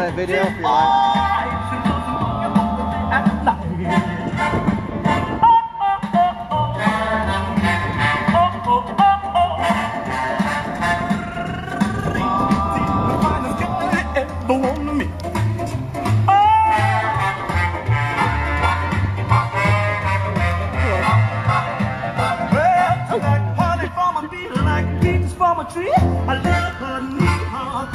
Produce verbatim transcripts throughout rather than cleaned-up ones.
that video if you like. From a tree, I love her neat heart.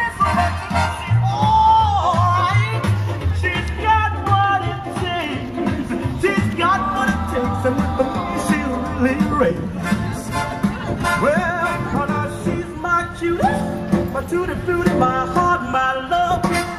She makes so much to see. She's alright. She's got what it takes. She's got what it takes, and with me she'll really raise. Well, now she's my cutie, my tutti frutti, my heart, my love.